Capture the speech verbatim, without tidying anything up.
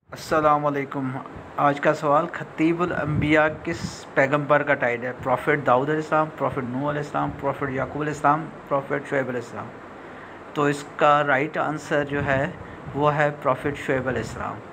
अस्सलाम वालेकुम। आज का सवाल खतीबुल अंबिया किस पैगंबर का टाइटल है? प्रॉफिट दाऊद अलैहिस्सलाम, प्रॉफिट नूह अलैहिस्सलाम, प्रॉफिट याकूब अलैहिस्सलाम, प्रॉफिट शुएब अलैहिस्सलाम। तो इसका राइट आंसर जो है वो है प्रॉफिट शुएब अलैहिस्सलाम।